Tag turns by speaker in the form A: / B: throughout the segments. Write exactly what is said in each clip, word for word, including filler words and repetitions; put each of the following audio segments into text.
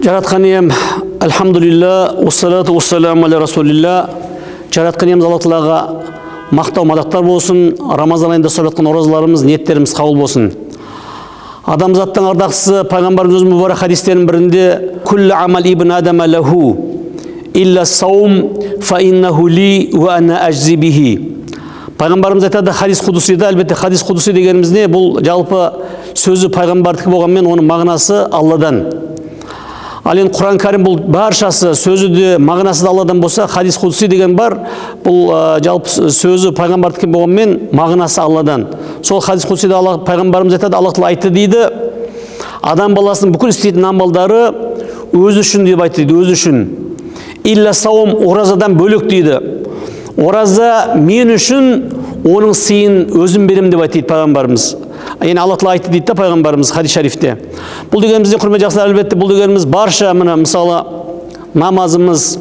A: Жаратқан ием, альхамдулилля, уссалату уссаламу аля расулилля. Жаратқан иеміз Алла Тағалаға мақтау мадақтар болсын. Рамазан айында ұстап жатқан оразаларымыз, ниеттеріміз қабыл болсын. Адамзаттың ардақсысы пайғамбарымыз өзінің мүбарак хадистерінің бірінде «Күллі амал ибн адама лаху, илля саум, фа иннаху ли, ва анна ажзи бихи». Пайғамбарымыз айтады хадис құдусида, әлбетте хадис құдуси дегеніміз не? Бұл жалпы сөзі пайғамбардікі болғанмен оның мағынасы Алладан. Ал енді Құран кәрім бұл баршасы сөзі де мағынасы да Алладан болса, хадис құдуси деген бар, бұл жалпы сөзі пайғамбардікі болғанмен мағынасы Алладан. Сол хадис құдусида пайғамбарымыз айтады, Алла Тағала айтты дейді, адам баласының бүкіл істейтін амалдары өзі үшін деп айтты дейді, өзі үшін. Илля саум, оразадан бөлек дейді. Ораза мен үшін оның сыйын өзім берем деп айтты пайғамбарымыз. Яғни Алла Тағала айтты дейді пайғамбарымыз хадис шарифте. Бұл дегенімізде құрметті жақсылар, әлбетте бұл дегеніміз барша мына мысалы намазымыз,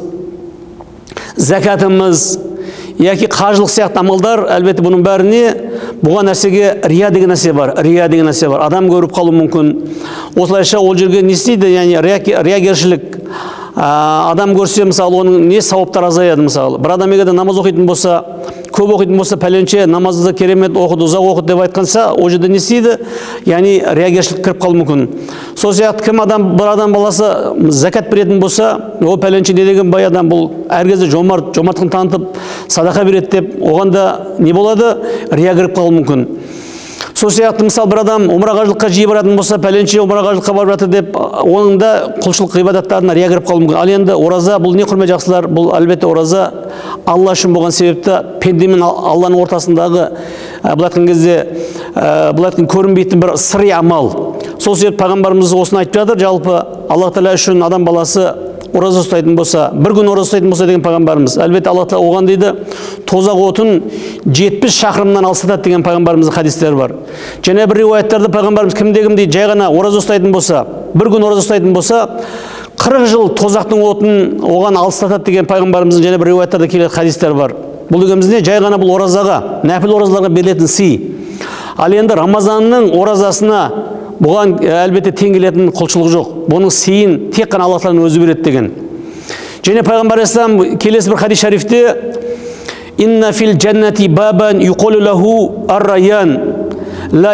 A: закатымыз яки қажылық сияқты амалдар, әлбетте бұның бәріне бұған нәрсеге рия деген нәрсе бар. Рия деген нәрсе бар. Адам көріп қалуы мүмкін. Осылайша ол жерге не істейді? Яғни риягершілік. Адам көрсе, мысалы, оның не сауаптар азаяды, мысалы. Бір адам егер намаз оқитын болса, көп оқитын болса, пәленше намазды керемет оқыды, ұзақ оқыды деп айтқанса, ол жерде не істейді? Яғни риягершілік кіріп қалуы мүмкін. Сол сияқты кім адам, бір адам баласы закат беретін болса, ол пәленше не деген бай адам, бұл әр кезде жомарт, жомарттығын танытып, садақа береді деп, оған да не болады? Рия кіріп қалуы мүмкін. Сол сияқты мысалы бір адам умра қажылыққа жиі баратын болса, пәленше умра қажылыққа барып жатыр деп, оның да құлшылық ғибадаттарына рия кіріп қалуы мүмкін. Ал енді ораза бұл не, құрметті жақсылар? Бұл әлбетте ораза Алла үшін болған себепті пенде мен Алланың ортасындағы бұл айтқан кезде бұл айтқан көрінбейтін бір сырри амал. Сол себепті пайғамбарымыз осыны айтып жатыр, жалпы Алла Тағала үшін адам баласы ораза ұстайтын болса, бір күн ораза ұстайтын болса деген пайғамбарымыз. Әлбетте Алла Тағала оған дейді, тозақ отын жетпіс шақырымнан алыстатады деген пайғамбарымыздың хадистері бар. Және бір риуаяттарда пайғамбарымыз кімде-кім дейді, жай ғана ораза ұстайтын болса, бір күн ораза ұстайтын болса, қырық жыл тозақтың отын оған алыстатады деген пайғамбарымыздың және бір риуаяттарда келетін хадистер бар. Бұл дегеніміз не? Жай ғана бұл оразаға, нәпіл оразаларға берілетін сый. Ал енді Рамазанның оразасына бұған әлбетте тең келетін құлшылық жоқ. Бұның сыйын тек қана Алла Тағаланың өзі береді деген. Және пайғамбар алейхиссалам келесі бір хадис шарифте «Инна фил джаннати бабан юқолу лаху ар-райян ла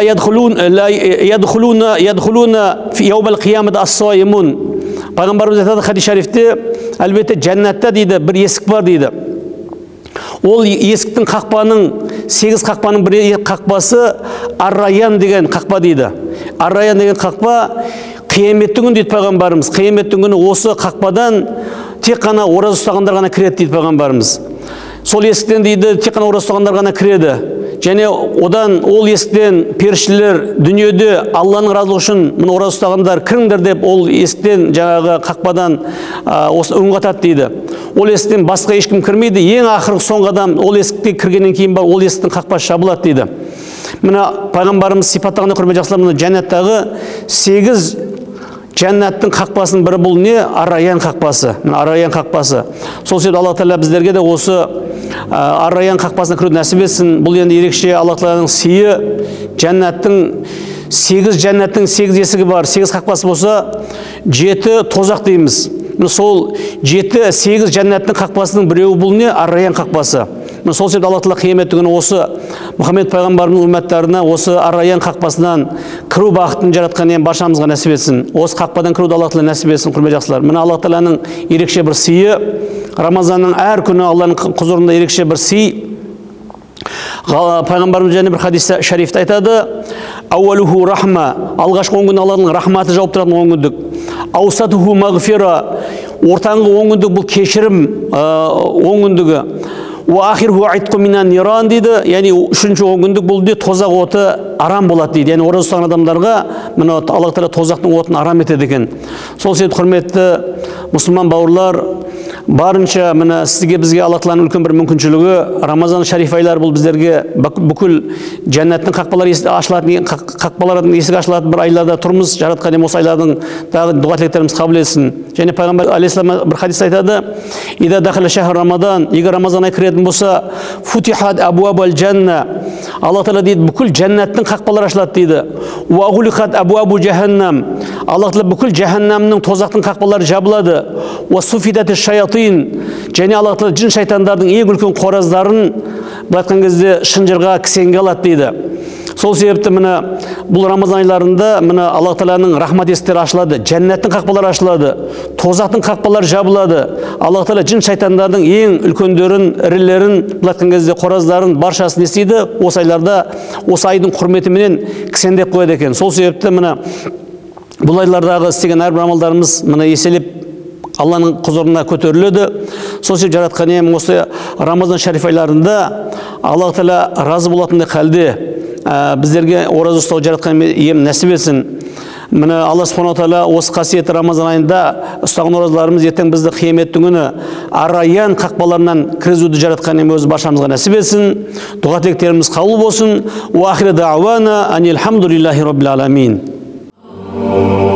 A: ядхулуна ядхулуна фи яумал қиямат ас-сайимун». Пайғамбарымыз айтады хадис шарифте, әлбетте жәннатта дейді бір есік бар дейді. Ол есіктің қақпаның, сегіз қақпаның бір қақпасы ар-райян деген қақпа дейді. Ар-райян деген қақпа қияметтің күні дейді пайғамбарымыз. Қияметтің күні осы қақпадан тек қана ораза ұстағандар ғана кіреді дейді пайғамбарымыз. Сол есіктен дейді тек қана ораза ұстағандар ғана кіреді. Және одан ол есіктен періштелер дүниеде Алланың разылығы үшін мына ораза ұстағандар кіріңдер деп ол есіктен жаңағы қақпадан осы үн қатады дейді. Ол есіктен басқа ешкім кірмейді. Ең ақырғы соңғы адам ол есікте кіргеннен кейін бар ол есіктің қақпасы жабылады дейді. Мына пайғамбарымыз сипаттағанда, құрметті жақсылар, мына жәннаттағы сегіз жәннаттың қақпасының бірі бұл не? Ар-райян қақпасы. Ар-райян қақпасы. Сол себепті Алла Тағала біздерге де осы ар-райян қақпасына кіруді нәсіп етсін. Бұл енді ерекше Алла Тағаланың сыйы. Жәннаттың сегіз жәннаттың сегіз есігі бар. Сегіз қақпасы болса, жеті тозақ дейміз. Сол жеті сегіз жәннаттың қақпасының біреуі бұл не? Ар-райян қақпасы. Сол себепті Алла Тағала қиямет күні осы Мұхаммед пайғамбарымның үмметтарына осы ар-райян қақпасынан кіру бақытын жаратқан ием баршамызға нәсіп етсін. Осы қақпадан кіруді Алла Тағала нәсіп етсін, құрметті жақсылар. Мына Алла Тағаланың ерекше бір сыйы, Рамазанның әр күні Алланың құзырында ерекше бір сый. Пайғамбарымыз және бір хадис шарифте айтады: «Ауалуху рахма», алғашқы он күн Алланың рахматы жауып тұратын он күндік. «Аусатуху магфира», ортаңғы он күндік бұл кешірім он күндігі. «Ва ахирху айтқу минан ниран» дейді, яғни үшінші он күндік бұл де тозақ оты арам болады дейді. Яғни ораза ұстаған адамдарға мына Алла Тағала тозақтың отын арам етеді екен. Сол себепті құрметті мұсылман бауырлар, барынша мына сізге бізге Алла Тағаланың үлкен бір мүмкіншілігі, Рамазан шариф айлары бұл біздерге бүкіл жәннаттың қақпалары ашылатын, қақпалардың есігі ашылатын бір айларда тұрмыз. Жаратқан Ием осы айлардың дағы дұға тілектеріміз қабыл етсін. Және пайғамбар алейхиссалам бір хадис айтады: "Ида дахала шахр Рамадан", егер Рамазан ай кіретін болса, футихат абуабал жанна, Алла Тағала дейді, бүкіл жәннаттың қақпалары ашылады дейді. Ва гулихат абуабу жаханнам, Алла Тағала бүкіл жаханнамның, тозақтың қақпалары жабылады. Ва суфидат шаятин, және Алла Тағала жын шайтандардың ең үлкен қораздарын былай айтқан кезде шынжырға кісенге алады дейді. Сол себепті мына бұл Рамазан айларында мына Алла Тағаланың рахмат есіктері ашылады, жәннаттың қақпалары ашылады, тозақтың қақпалары жабылады. Алла Тағала жын шайтандардың ең үлкендерін, ірілерін, былай айтқан кезде қораздарын баршасын естиді. Осы айларда осы айдың құрметіменен кісендеп қояды екен. Сол себепті мына бұл айлардағы істеген әрбір амалдарымыз мына еселеп Алланың құзырына көтеріледі. Сол себепті жаратқан Ием осы Рамазан шариф айларында Алла Тағала разы болатындай халде біздерге ораза ұстау жаратқан Ием нәсіп етсін. Міне Алла Субхана Тағала осы қасиетті Рамазан айында ұстаған оразаларымыз ертең бізді қияметтің күні Ар-Райян қақпаларынан кіргізуді жаратқан Ием өзі баршамызға нәсіп етсін. Дұға тілектеріміз қабыл болсын. Уа ахири даъвана анил хамдулиллахи раббил аламин.